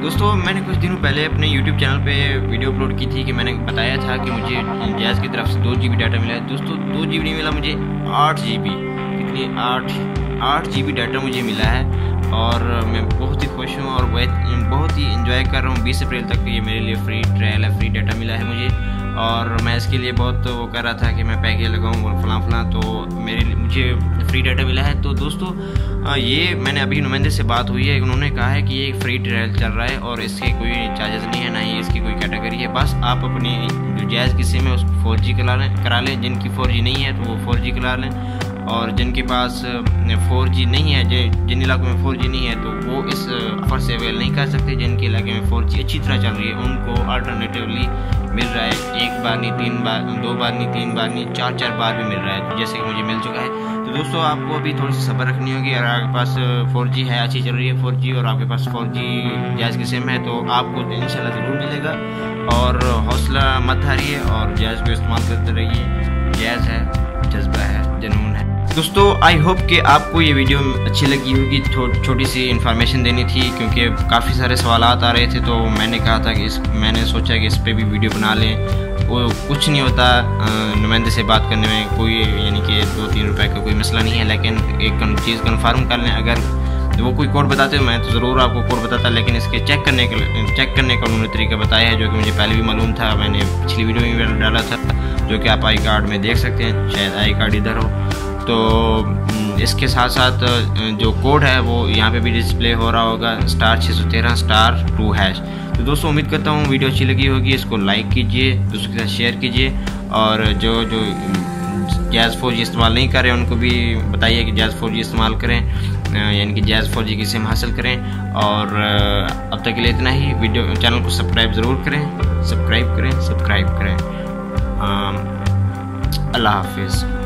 दोस्तों मैंने कुछ दिनों पहले अपने YouTube चैनल पे वीडियो अपलोड की थी कि मैंने बताया था कि मुझे जैज़ की तरफ से 2 GB डाटा मिला है। दोस्तों 2 GB नहीं मिला मुझे, 8 GB, कितनी 8 GB डाटा मुझे मिला है और मैं बहुत ही खुश हूँ और बहुत ही इंजॉय कर रहा हूँ। 20 अप्रैल तक ये मेरे लिए फ्री ट्रायल है, फ्री डाटा मिला है मुझे और मैं इसके लिए बहुत वो कर रहा था कि मैं पैकेज लगाऊँ फलां, तो मुझे फ्री डाटा मिला है। तो दोस्तों ये मैंने अभी नुमाइंदे से बात हुई है, उन्होंने कहा है कि ये फ्री ट्रायल चल रहा है और इसके कोई चार्जेस नहीं है, ना ही इसकी कोई कैटेगरी है। बस आप अपनी जो जैज़ की सिम है उसको 4G करा लें, जिनकी 4G नहीं है तो वो 4G करा लें और जिनके पास 4G नहीं है, जिन इलाकों में 4G नहीं है तो वो इस ऑफर से अवेल नहीं कर सकते। जिनके इलाके में 4G अच्छी तरह चल रही है उनको अल्टरनेटिवली मिल रहा है, 1 बार नहीं 3 बार, 2 बार नहीं 3 बार नहीं 4 बार भी मिल रहा है, तो जैसे कि मुझे मिल चुका है। तो दोस्तों आपको अभी थोड़ी सी सब्र रखनी होगी। अगर आपके पास 4G है, अच्छी चल रही है 4G और आपके पास 4G जैज़ की सिम है तो आपको इंशाल्लाह ज़रूर मिलेगा और हौसला मत हारिए और जैज़ को इस्तेमाल करते रहिए। जैज़ है, जज्बा है, जुनून है। दोस्तों आई होप कि आपको ये वीडियो अच्छी लगी होगी। छोटी सी इन्फॉर्मेशन देनी थी क्योंकि काफ़ी सारे सवालात आ रहे थे, तो मैंने कहा था कि मैंने सोचा कि इस पर भी वीडियो बना लें। वो कुछ नहीं होता नुमाइंदे से बात करने में, कोई यानी कि 2-3 रुपए का कोई मसला नहीं है, लेकिन एक चीज़ कन्फर्म कर लें। अगर वो कोई कोड बताते मैं तो ज़रूर आपको कोड बताता, लेकिन इसके चेक करने का उन्होंने तरीका बताया है जो कि मुझे पहले भी मालूम था। मैंने पिछली वीडियो में भी डाला था जो कि आप आई कार्ड में देख सकते हैं, शायद आई कार्ड इधर हो। तो इसके साथ साथ जो कोड है वो यहाँ पे भी डिस्प्ले हो रहा होगा, *613*2#। तो दोस्तों उम्मीद करता हूँ वीडियो अच्छी लगी होगी, इसको लाइक कीजिए, दूसरों के साथ शेयर कीजिए और जो जैज़ 4G इस्तेमाल नहीं कर रहे हैं उनको भी बताइए कि जैज़ 4G इस्तेमाल करें, यानी कि जैज़ 4G की सिम हासिल करें। और अब तक के लिए इतना ही। वीडियो चैनल को सब्सक्राइब ज़रूर करें, सब्सक्राइब करें। अल्लाह हाफिज़।